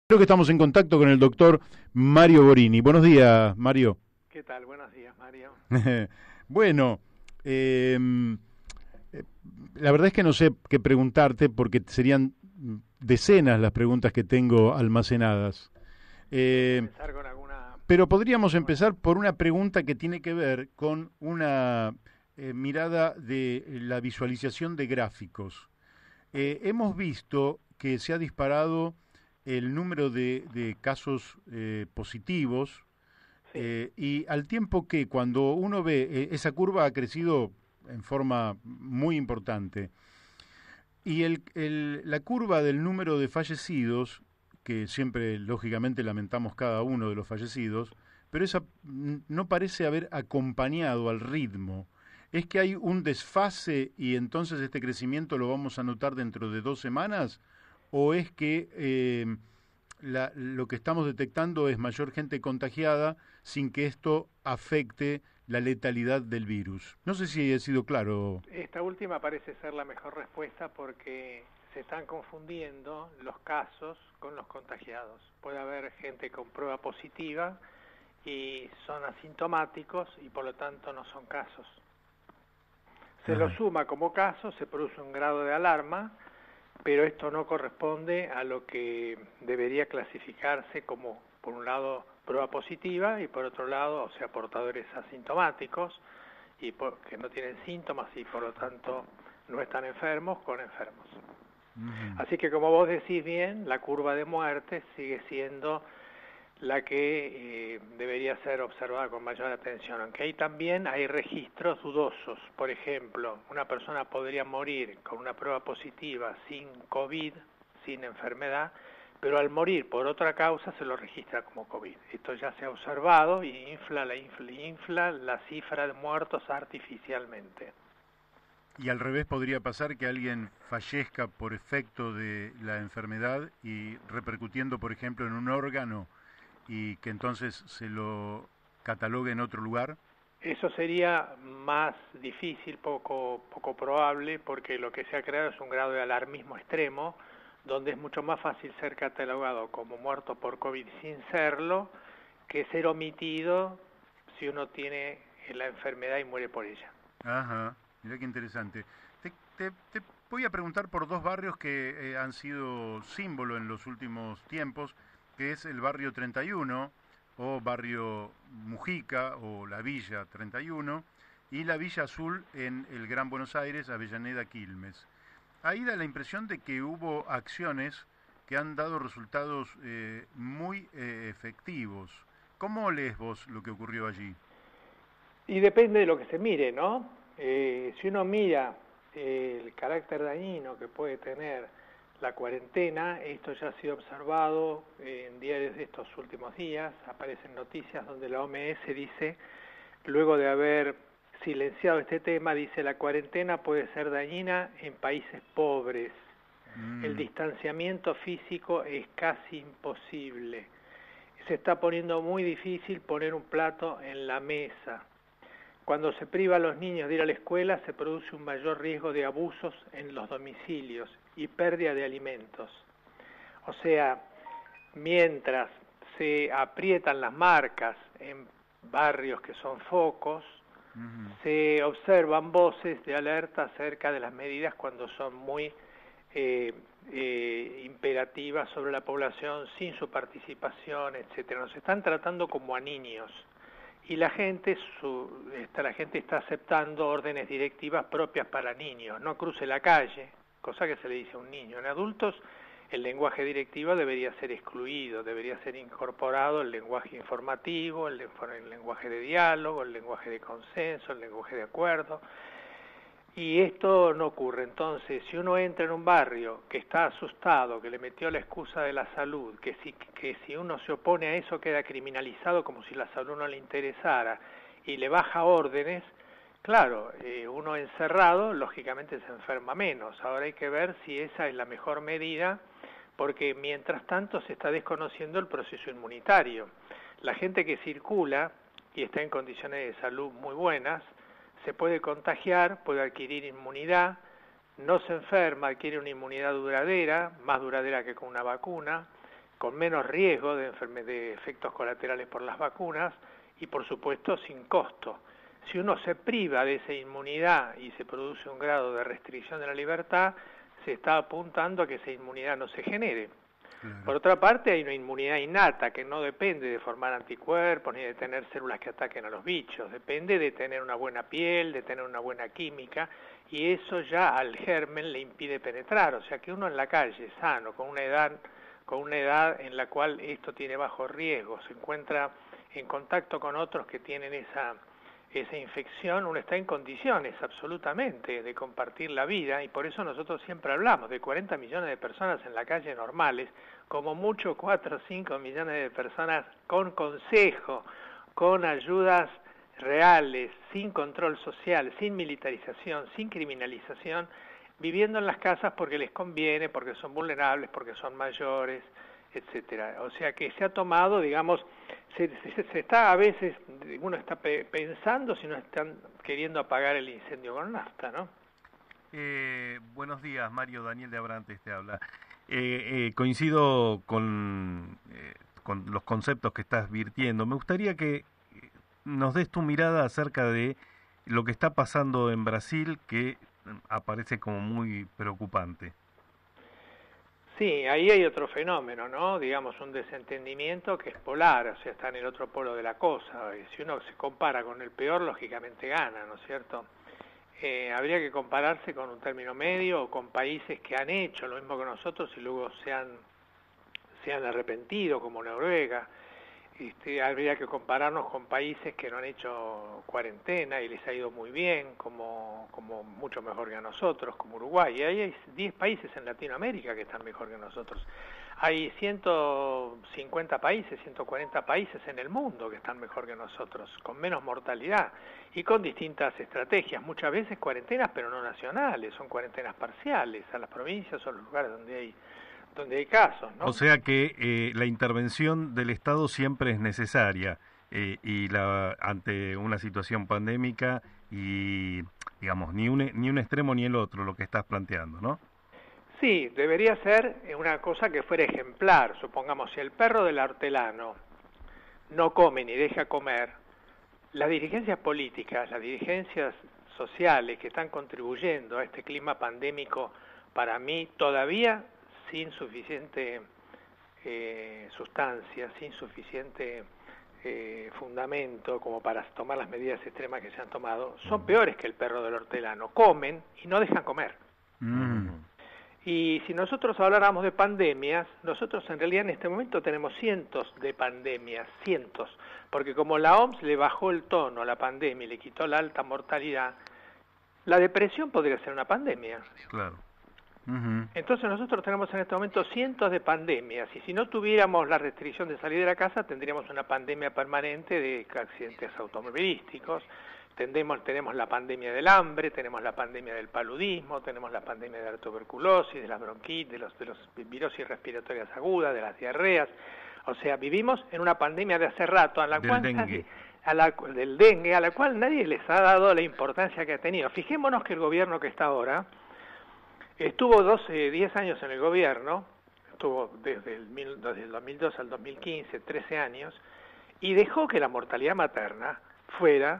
Creo que estamos en contacto con el doctor Mario Borini. Buenos días, Mario. ¿Qué tal? Buenos días, Mario. Bueno, eh, eh, la verdad es que no sé qué preguntarte porque serían decenas las preguntas que tengo almacenadas. ¿Querés Eh, comenzar con alguna? pero podríamos Bueno, empezar por una pregunta que tiene que ver con una mirada de la visualización de gráficos. sí, Hemos visto que se ha disparado el número de casos positivos sí, y al tiempo que cuando uno ve esa curva ha crecido en forma muy importante y la curva del número de fallecidos, que siempre lógicamente lamentamos cada uno de los fallecidos, pero esa no parece haber acompañado al ritmo. ¿Es que hay un desfase y entonces este crecimiento lo vamos a notar dentro de 2 semanas? ¿O es que lo que estamos detectando es mayor gente contagiada sin que esto afecte la letalidad del virus? No sé si he sido claro. esta última parece ser la mejor respuesta porque se están confundiendo los casos con los contagiados. Puede haber gente con prueba positiva y son asintomáticos y por lo tanto no son casos. Se lo Ajá. suma como casos, se produce un grado de alarma, pero esto no corresponde a lo que debería clasificarse como, por un lado, prueba positiva y por otro lado, o sea, portadores asintomáticos y que no tienen síntomas y por lo tanto no están enfermos con enfermos. Ujú. Así que como vos decís bien, la curva de muerte sigue siendo la que debería ser observada con mayor atención, aunque ahí también hay registros dudosos. Por ejemplo, una persona podría morir con una prueba positiva sin COVID, sin enfermedad, pero al morir por otra causa se lo registra como COVID. Esto ya se ha observado y infla la cifra de muertos artificialmente. Y al revés podría pasar que alguien fallezca por efecto de la enfermedad y repercutiendo, por ejemplo, en un órgano y que entonces se lo catalogue en otro lugar. Eso sería más difícil, poco probable, porque lo que se ha creado es un grado de alarmismo extremo, donde es mucho más fácil ser catalogado como muerto por COVID sin serlo, que ser omitido si uno tiene la enfermedad y muere por ella. Ajá, mira qué interesante. Te voy a preguntar por dos barrios que han sido símbolo en los últimos tiempos, que es el barrio 31 o barrio Mujica o la Villa 31 y la Villa Azul en el Gran Buenos Aires, Avellaneda, Quilmes. Ahí da la impresión de que hubo acciones que han dado resultados muy efectivos. ¿Cómo lees vos lo que ocurrió allí? Y depende de lo que se mire, ¿no? Si uno mira el carácter dañino que puede tener la cuarentena, esto ya ha sido observado en diarios de estos últimos días, aparecen noticias donde la OMS dice, luego de haber silenciado este tema, dice la cuarentena puede ser dañina en países pobres, el Mm, distanciamiento físico es casi imposible, se está poniendo muy difícil poner un plato en la mesa. Cuando se priva a los niños de ir a la escuela, se produce un mayor riesgo de abusos en los domicilios y pérdida de alimentos. O sea, mientras se aprietan las marcas en barrios que son focos, ujú. se observan voces de alerta acerca de las medidas cuando son muy eh, imperativas sobre la población sin su participación, etcétera. Nos están tratando como a niños y la gente está aceptando órdenes directivas propias para niños. No cruce la calle, cosa que se le dice a un niño. En adultos el lenguaje directivo debería ser excluido, debería ser incorporado el lenguaje informativo, el lenguaje de diálogo, el lenguaje de consenso, el lenguaje de acuerdo. Y esto no ocurre. Entonces, si uno entra en un barrio que está asustado, que le metió la excusa de la salud, que si uno se opone a eso queda criminalizado como si la salud no le interesara, y le baja órdenes, claro, uno encerrado, lógicamente se enferma menos. Ahora hay que ver si esa es la mejor medida, porque mientras tanto se está desconociendo el proceso inmunitario. La gente que circula y está en condiciones de salud muy buenas, se puede contagiar, puede adquirir inmunidad, no se enferma, adquiere una inmunidad duradera, más duradera que con una vacuna, con menos riesgo de efectos colaterales por las vacunas y por supuesto sin costo. Si uno se priva de esa inmunidad y se produce un grado de restricción de la libertad, se está apuntando a que esa inmunidad no se genere. Claro. Por otra parte, hay una inmunidad innata que no depende de formar anticuerpos ni de tener células que ataquen a los bichos, depende de tener una buena piel, de tener una buena química, y eso ya al germen le impide penetrar. O sea que uno en la calle, sano, con una edad en la cual esto tiene bajo riesgo, se encuentra en contacto con otros que tienen esa infección, uno está en condiciones absolutamente de compartir la vida, y por eso nosotros siempre hablamos de 40 millones de personas en la calle normales, como mucho 4 o 5 millones de personas con consejo, con ayudas reales, sin control social, sin militarización, sin criminalización, viviendo en las casas porque les conviene, porque son vulnerables, porque son mayores, etcétera. O sea que se ha tomado, digamos, se está a veces, uno está pensando si no están queriendo apagar el incendio con nafta, ¿no? Buenos días, Mario. Daniel de Abrantes te habla. Coincido con los conceptos que estás virtiendo. Me gustaría que nos des tu mirada acerca de lo que está pasando en Brasil, que aparece como muy preocupante. Sí, ahí hay otro fenómeno, ¿no? Digamos, un desentendimiento que es polar, o sea, está en el otro polo de la cosa. Y si uno se compara con el peor, lógicamente gana, ¿no es cierto? Habría que compararse con un término medio o con países que han hecho lo mismo que nosotros y luego se han arrepentido, como Noruega. Habría que compararnos con países que no han hecho cuarentena y les ha ido muy bien, como mucho mejor que a nosotros, como Uruguay. Y ahí hay 10 países en Latinoamérica que están mejor que nosotros. Hay 150 países, 140 países en el mundo que están mejor que nosotros, con menos mortalidad y con distintas estrategias. Muchas veces cuarentenas, pero no nacionales, son cuarentenas parciales a las provincias o a los lugares donde hay casos, ¿no? O sea que la intervención del Estado siempre es necesaria ante una situación pandémica y, digamos, ni un extremo ni el otro, lo que estás planteando, ¿no? Sí, debería ser una cosa que fuera ejemplar. Supongamos, si el perro del hortelano no come ni deja comer, las dirigencias políticas, las dirigencias sociales que están contribuyendo a este clima pandémico, para mí todavía sin suficiente sustancia, sin suficiente fundamento como para tomar las medidas extremas que se han tomado, son peores que el perro del hortelano. Comen y no dejan comer. Y si nosotros habláramos de pandemias, nosotros en realidad en este momento tenemos cientos de pandemias, cientos, porque como la OMS le bajó el tono a la pandemia y le quitó la alta mortalidad, la depresión podría ser una pandemia. Claro. Entonces nosotros tenemos en este momento cientos de pandemias, y si no tuviéramos la restricción de salir de la casa, tendríamos una pandemia permanente de accidentes automovilísticos, tenemos la pandemia del hambre, tenemos la pandemia del paludismo, tenemos la pandemia de la tuberculosis, de la bronquitis, de los virosis respiratorias agudas, de las diarreas. O sea, vivimos en una pandemia de hace rato a la cual del dengue, a la cual nadie les ha dado la importancia que ha tenido. Fijémonos que el gobierno que está ahora estuvo 10 años en el gobierno, estuvo desde el 2002 al 2015, 13 años, y dejó que la mortalidad materna fuera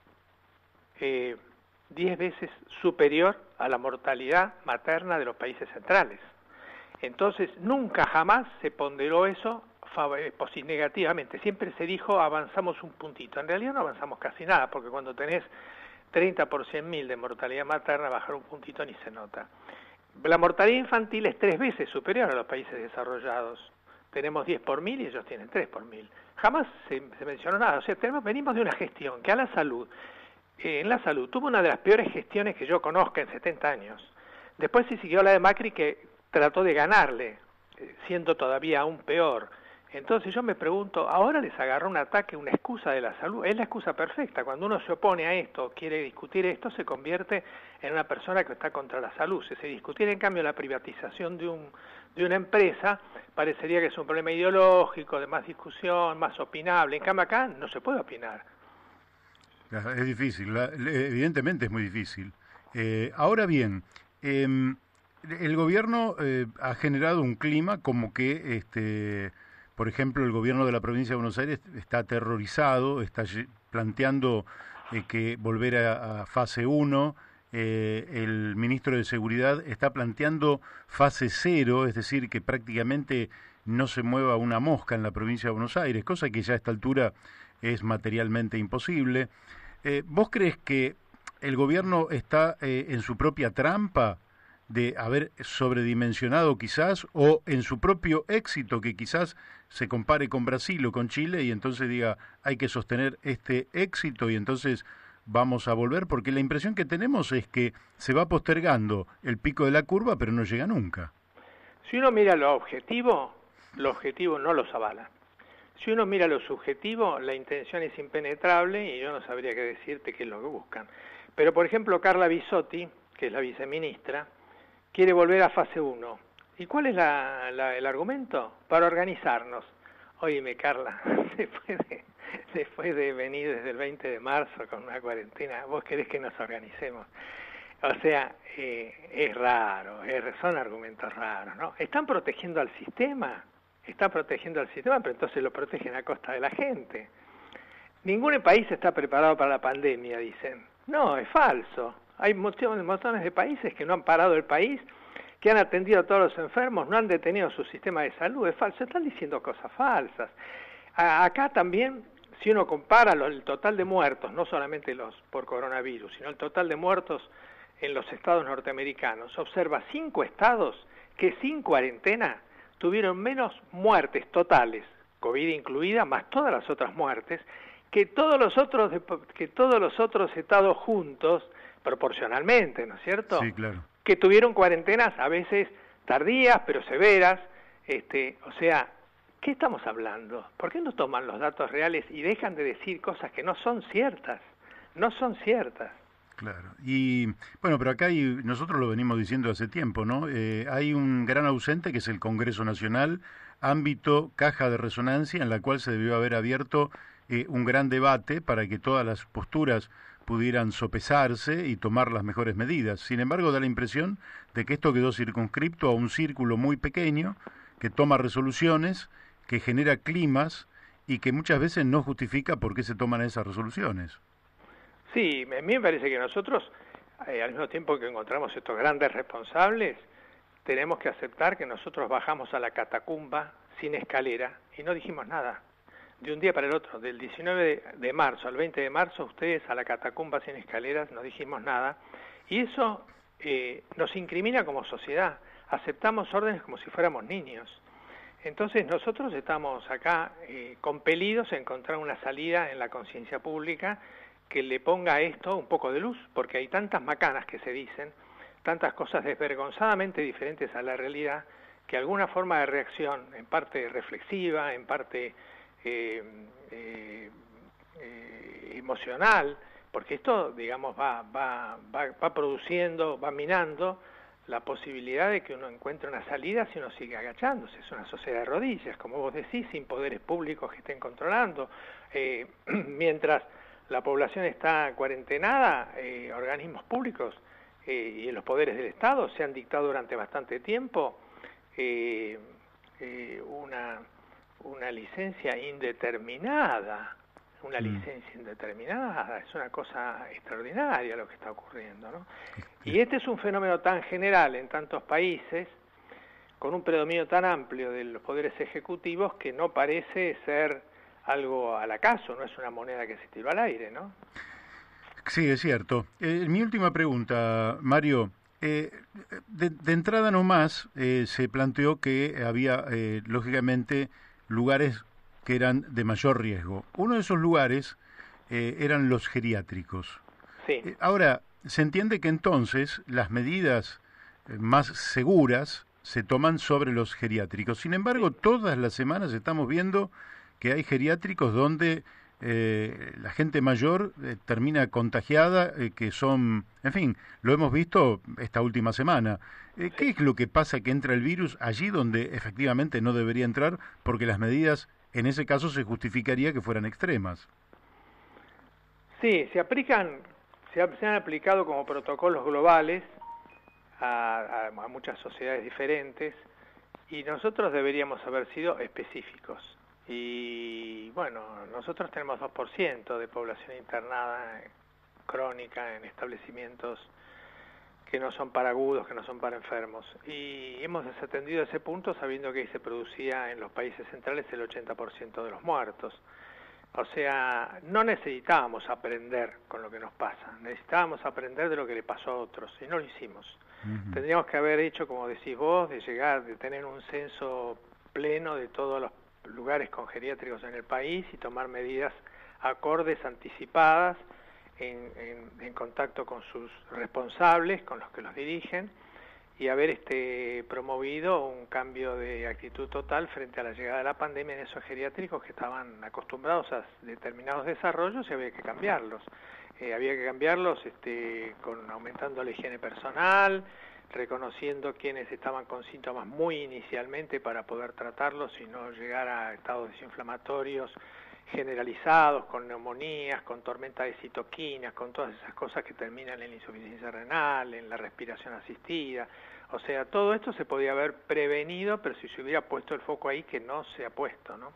10 veces superior a la mortalidad materna de los países centrales. Entonces, nunca jamás se ponderó eso negativamente. Siempre se dijo, avanzamos un puntito. En realidad no avanzamos casi nada, porque cuando tenés 30 por 100.000 de mortalidad materna, bajar un puntito ni se nota. La mortalidad infantil es 3 veces superior a los países desarrollados. Tenemos 10 por 1.000 y ellos tienen 3 por 1.000. Jamás se mencionó nada. O sea, venimos de una gestión que a la salud, en la salud, tuvo una de las peores gestiones que yo conozca en 70 años. Después se siguió la de Macri, que trató de ganarle, siendo todavía aún peor. Entonces yo me pregunto, ahora les agarró un ataque, una excusa de la salud. Es la excusa perfecta. Cuando uno se opone a esto, quiere discutir esto, se convierte en una persona que está contra la salud. Si se discutiera en cambio la privatización de una empresa, parecería que es un problema ideológico, de más discusión, más opinable. En cambio acá no se puede opinar. Es difícil, evidentemente es muy difícil. Ahora bien, el gobierno ha generado un clima como que, por ejemplo, el gobierno de la provincia de Buenos Aires está aterrorizado, está planteando que volver a fase 1. El ministro de Seguridad está planteando fase 0, es decir, que prácticamente no se mueva una mosca en la provincia de Buenos Aires, cosa que ya a esta altura es materialmente imposible. ¿Vos crees que el gobierno está en su propia trampa de haber sobredimensionado quizás, o en su propio éxito, que quizás se compare con Brasil o con Chile y entonces diga hay que sostener este éxito y entonces vamos a volver? Porque la impresión que tenemos es que se va postergando el pico de la curva, pero no llega nunca. Si uno mira lo objetivo no los avala. Si uno mira lo subjetivo, la intención es impenetrable y yo no sabría qué decirte qué es lo que buscan. Pero, por ejemplo, Carla Bisotti, que es la viceministra, quiere volver a fase 1. ¿Y cuál es el argumento? Para organizarnos. Óyeme, Carla, después de venir desde el 20 de marzo con una cuarentena, ¿vos querés que nos organicemos? O sea, es raro, son argumentos raros, ¿no? Están protegiendo al sistema, pero entonces lo protegen a costa de la gente. Ningún país está preparado para la pandemia, dicen. No, es falso. Hay montones de países que no han parado el país, que han atendido a todos los enfermos, no han detenido su sistema de salud. Es falso, están diciendo cosas falsas. Acá también, si uno compara el total de muertos, no solamente los por coronavirus, sino el total de muertos en los estados norteamericanos, observa 5 estados que sin cuarentena tuvieron menos muertes totales, COVID incluida, más todas las otras muertes, que todos los otros estados juntos, proporcionalmente, ¿no es cierto? Sí, claro. Que tuvieron cuarentenas a veces tardías, pero severas. O sea, ¿qué estamos hablando? ¿Por qué no toman los datos reales y dejan de decir cosas que no son ciertas? No son ciertas. Claro. Y bueno, pero acá nosotros lo venimos diciendo hace tiempo, ¿no? Hay un gran ausente que es el Congreso Nacional, ámbito, caja de resonancia, en la cual se debió haber abierto un gran debate para que todas las posturas pudieran sopesarse y tomar las mejores medidas. Sin embargo, da la impresión de que esto quedó circunscripto a un círculo muy pequeño que toma resoluciones, que genera climas y que muchas veces no justifica por qué se toman esas resoluciones. Sí, a mí me parece que nosotros, al mismo tiempo que encontramos estos grandes responsables, tenemos que aceptar que nosotros bajamos a la catacumba sin escalera y no dijimos nada. De un día para el otro, del 19 de marzo al 20 de marzo, ustedes a la catacumba sin escaleras, no dijimos nada. Y eso nos incrimina como sociedad. Aceptamos órdenes como si fuéramos niños. Entonces nosotros estamos acá compelidos a encontrar una salida en la conciencia pública que le ponga a esto un poco de luz, porque hay tantas macanas que se dicen, tantas cosas desvergonzadamente diferentes a la realidad, que alguna forma de reacción, en parte reflexiva, en parte emocional, porque esto, digamos, va produciendo, va minando la posibilidad de que uno encuentre una salida si uno sigue agachándose. Es una sociedad de rodillas, como vos decís, sin poderes públicos que estén controlando. Mientras la población está cuarentenada, organismos públicos y los poderes del Estado se han dictado durante bastante tiempo una licencia indeterminada. Es una cosa extraordinaria lo que está ocurriendo, ¿no? Y este es un fenómeno tan general en tantos países, con un predominio tan amplio de los poderes ejecutivos, que no parece ser algo al acaso, no es una moneda que se tiró al aire, ¿no? Sí, es cierto. Mi última pregunta, Mario. De entrada nomás se planteó que había, lógicamente, lugares que eran de mayor riesgo. Uno de esos lugares eran los geriátricos. Sí. Ahora, se entiende que entonces las medidas más seguras se toman sobre los geriátricos. Sin embargo, todas las semanas estamos viendo que hay geriátricos donde la gente mayor termina contagiada, que son, en fin, lo hemos visto esta última semana. ¿Qué es lo que pasa que entra el virus allí donde efectivamente no debería entrar? Porque las medidas, en ese caso, se justificaría que fueran extremas. Sí, se han aplicado como protocolos globales a muchas sociedades diferentes, y nosotros deberíamos haber sido específicos. Y bueno, nosotros tenemos 2% de población internada crónica en establecimientos que no son para agudos, que no son para enfermos. Y hemos desatendido ese punto sabiendo que ahí se producía en los países centrales el 80% de los muertos. O sea, no necesitábamos aprender con lo que nos pasa, necesitábamos aprender de lo que le pasó a otros, y no lo hicimos. Tendríamos que haber hecho, como decís vos, de tener un censo pleno de todos los lugares con geriátricos en el país y tomar medidas acordes, anticipadas, en contacto con sus responsables, con los que los dirigen, y haber promovido un cambio de actitud total frente a la llegada de la pandemia en esos geriátricos que estaban acostumbrados a determinados desarrollos, y había que cambiarlos. Había que cambiarlos aumentando la higiene personal, reconociendo quienes estaban con síntomas muy inicialmente para poder tratarlos y no llegar a estados desinflamatorios generalizados, con neumonías, con tormenta de citoquinas, con todas esas cosas que terminan en la insuficiencia renal, en la respiración asistida. O sea, todo esto se podía haber prevenido, pero si se hubiera puesto el foco ahí, que no se ha puesto, ¿no?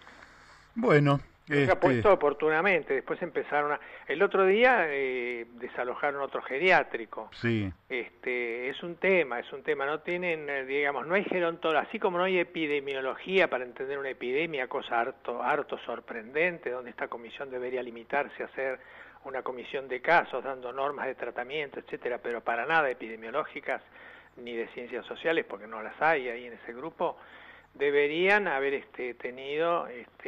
Bueno, se ha puesto oportunamente. Después empezaron el otro día desalojaron otro geriátrico. Sí. Es un tema, no tienen, no hay gerontología, así como no hay epidemiología para entender una epidemia, cosa harto sorprendente, donde esta comisión debería limitarse a hacer una comisión de casos, dando normas de tratamiento, etcétera, pero para nada epidemiológicas ni de ciencias sociales, porque no las hay ahí en ese grupo. Deberían haber tenido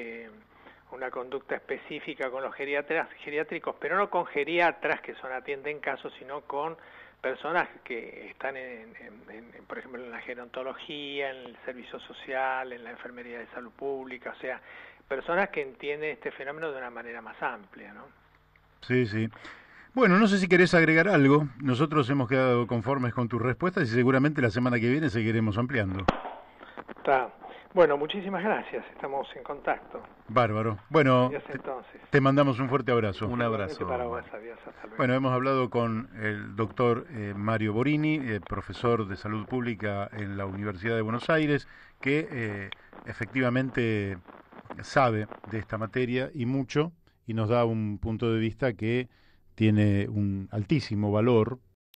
una conducta específica con los geriátricos, pero no con geriatras que atienden casos, sino con personas que están por ejemplo, en la gerontología, en el servicio social, en la enfermería de salud pública, o sea, personas que entienden este fenómeno de una manera más amplia, ¿no? Sí, sí. Bueno, no sé si querés agregar algo. Nosotros hemos quedado conformes con tus respuestas y seguramente la semana que viene seguiremos ampliando. Está. Bueno, muchísimas gracias. Estamos en contacto. Bárbaro. Bueno, te mandamos un fuerte abrazo. Un abrazo. Para vos. Adiós, hasta luego. Bueno, hemos hablado con el doctor Mario Borini, profesor de salud pública en la Universidad de Buenos Aires, que efectivamente sabe de esta materia y mucho, y nos da un punto de vista que tiene un altísimo valor